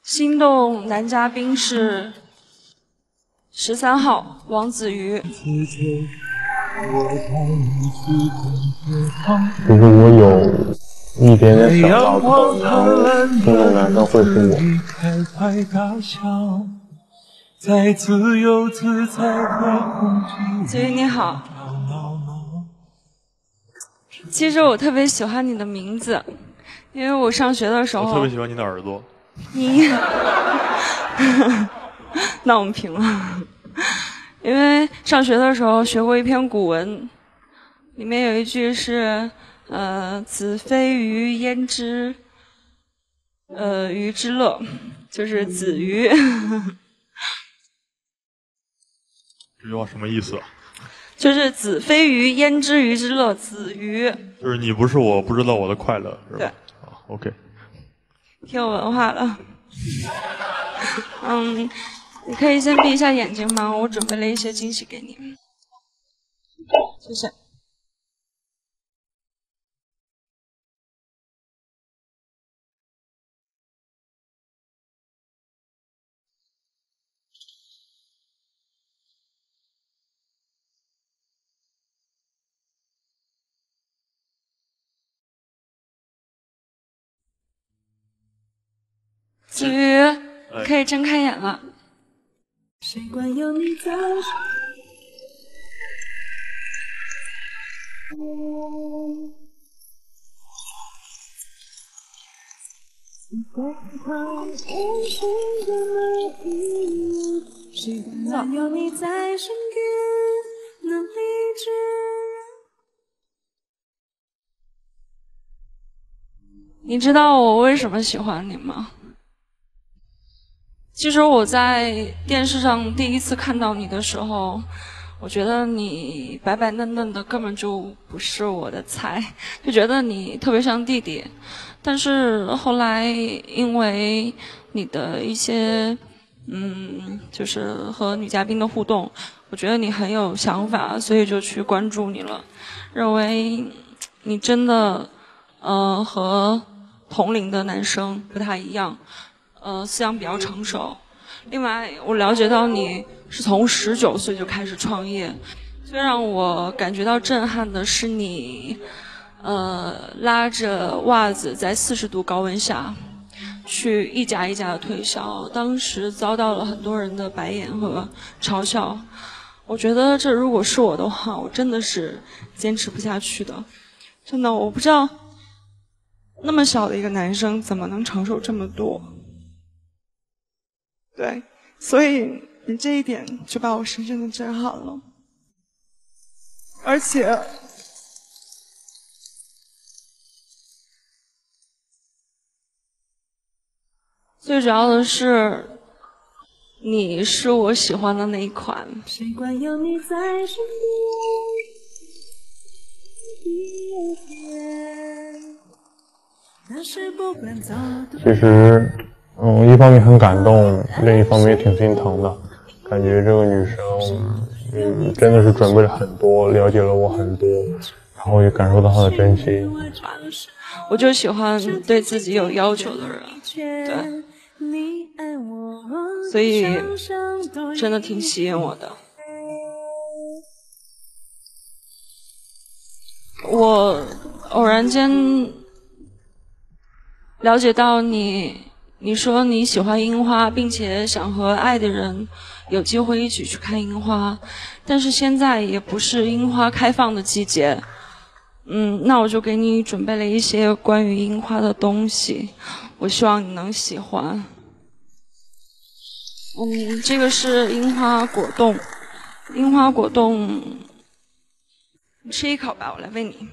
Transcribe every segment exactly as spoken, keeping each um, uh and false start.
心动男嘉宾是十三号王子瑜。 其实我有一点点想到可能心动男生会是我。 子瑜你好，其实我特别喜欢你的名字，因为我上学的时候， 我特别喜欢你的耳朵。 你，那我们平了。因为上学的时候学过一篇古文，里面有一句是，呃，子非鱼焉知，呃，鱼之乐，就是子鱼。 这句话什么意思啊？ 就是子非鱼焉知鱼之乐，子鱼。 就是你不是我不知道我的快乐，是吧？ 对。 啊 ，OK。挺有文化的。嗯，你可以先闭一下眼睛吗？我准备了一些惊喜给你。谢谢。子瑜，你可以睁开眼了。谁管有你在身边，能理智。你知道我为什么喜欢你吗？其实我在电视上第一次看到你的时候，我觉得你白白嫩嫩的，根本就不是我的菜，就觉得你特别像弟弟。但是后来因为你的一些，嗯，就是和女嘉宾的互动，我觉得你很有想法，所以就去关注你了，认为你真的，呃，和同龄的男生不太一样。呃，思想比较成熟。另外，我了解到你是从十九岁就开始创业。最让我感觉到震撼的是你，呃，拉着袜子在四十度高温下，去一家一家的推销，当时遭到了很多人的白眼和嘲笑。我觉得这如果是我的话，我真的是坚持不下去的。真的，我不知道那么小的一个男生怎么能承受这么多。对，所以你这一点就把我深深的震撼了，而且最主要的是，你是我喜欢的那一款。谁管有你在身边， 其实。嗯，一方面很感动，另一方面也挺心疼的，感觉这个女生，嗯，真的是准备了很多，了解了我很多，然后也感受到她的真心。 我就喜欢对自己有要求的人，对，所以真的挺吸引我的。我偶然间了解到你。你说你喜欢樱花，并且想和爱的人有机会一起去看樱花，但是现在也不是樱花开放的季节。嗯，那我就给你准备了一些关于樱花的东西，我希望你能喜欢。嗯，这个是樱花果冻，樱花果冻，你吃一口吧，我来喂你。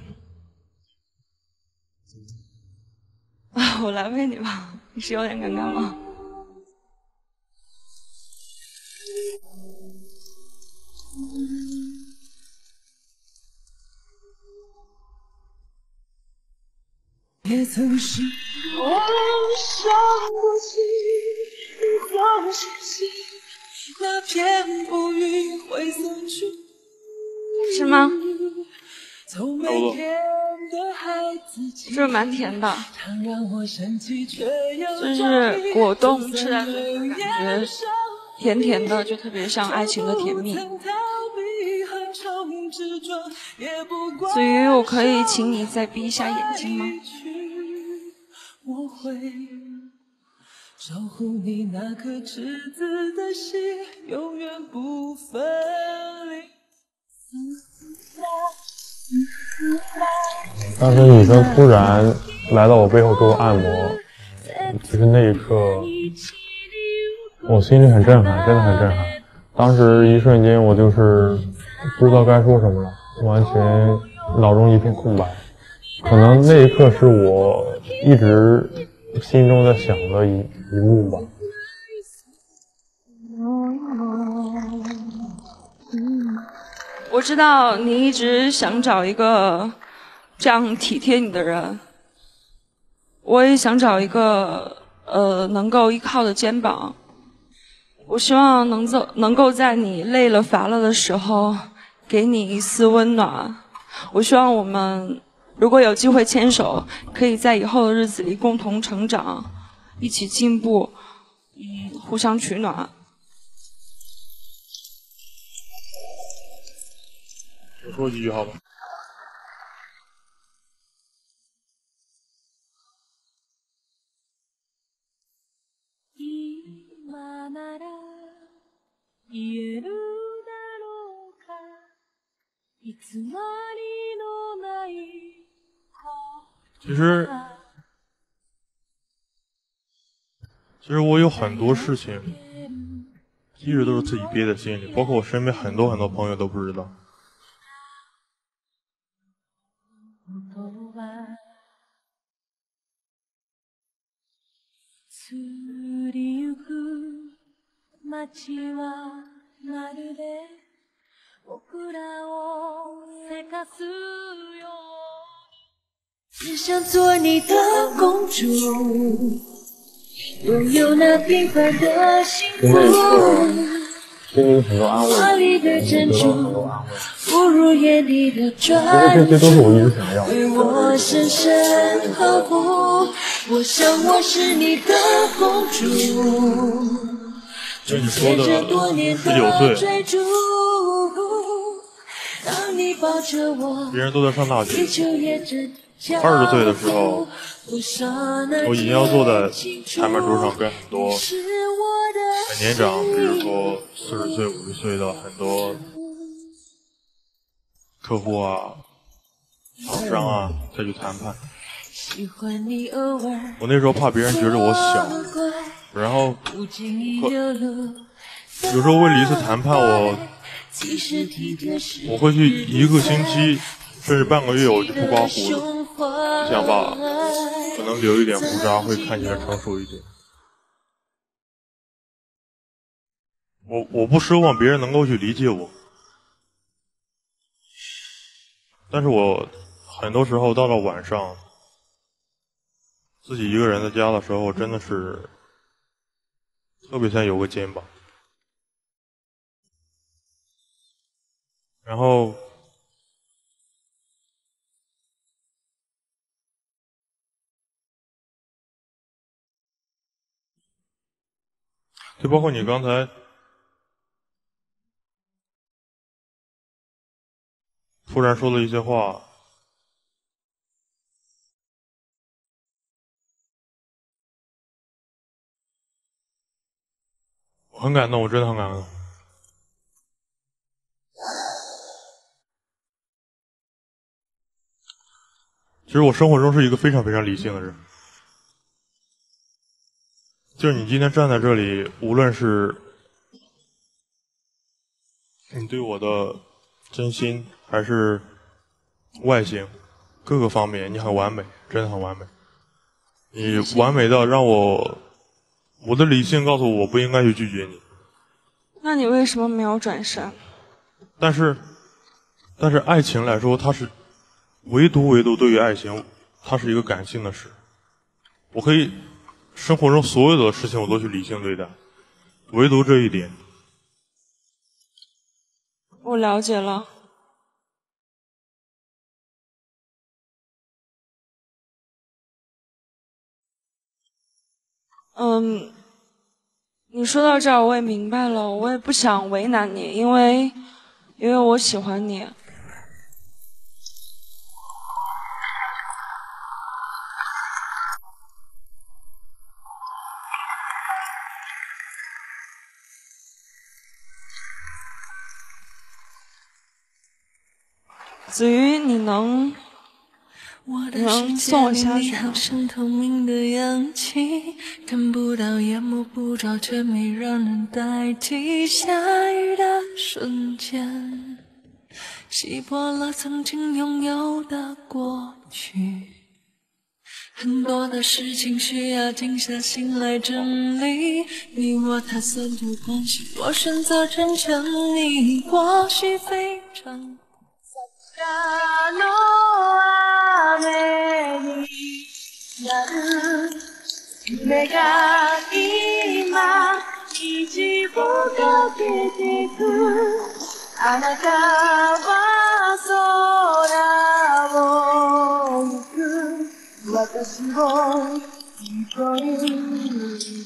啊，我来喂你吧，你是有点尴尬吗？也曾是我想不起你总是写那片浮云灰色去是吗？ 差不多。 这蛮甜的，就是果冻吃在嘴里感觉甜甜的，就特别像爱情的甜蜜。子瑜，我可以请你再闭一下眼睛吗？我会守护你那颗赤子的心，永远不分离。 当时女生突然来到我背后给我按摩，其实那一刻我心里很震撼，真的很震撼。当时一瞬间我就是不知道该说什么了，完全脑中一片空白。可能那一刻是我一直心中在想的一一幕吧。 我知道你一直想找一个这样体贴你的人，我也想找一个呃能够依靠的肩膀。我希望能走，能够在你累了乏了的时候，给你一丝温暖。我希望我们如果有机会牵手，可以在以后的日子里共同成长，一起进步，嗯，互相取暖。 我说几句好吧。其实，其实我有很多事情一直都是自己憋在心里，包括我身边很多很多朋友都不知道。 只想做你的公主，拥有那平凡的幸福。 心里很多安慰， 华丽的珍珠，不如眼里的专注。这些都是我一直想要的。 为我深深呵护，我想我是你的公主。 就你说的十九岁， 当你抱着我， 别人都在上大学。 二十岁的时候，我已经要坐在谈判桌上，跟很多很年长，比如说四十岁、五十岁的很多客户啊、厂商啊再去谈判。我那时候怕别人觉得我小，然后有时候为了一次谈判，我我会去一个星期甚至半个月我就不刮胡子，想把可能留一点胡渣会看起来成熟一点。我我不奢望别人能够去理解我，但是我很多时候到了晚上，自己一个人在家的时候，真的是特别想有个肩膀。然后就包括你刚才突然说的一些话，我很感动，我真的很感动。其实我生活中是一个非常非常理性的人，就是你今天站在这里，无论是你对我的真心还是外形各个方面，你很完美，真的很完美。你完美到让我，我的理性告诉我我不应该去拒绝你。 那你为什么没有转身？ 但是，但是爱情来说，它是唯独唯独对于爱情，它是一个感性的事。我可以生活中所有的事情我都去理性对待，唯独这一点。 我了解了。 嗯，你说到这儿我也明白了，我也不想为难你，因为因为我喜欢你。子瑜，你能你能送我下去吗？ 像透明的氧气，看不到也摸不着，却没让人代替。下雨的瞬间，击破了曾经拥有的过去。很多的事情需要静下心来整理，你我它算对关系，我选择成全你，或许非常。の雨になる夢が今虹をかけてくあなたは空を行く私を一人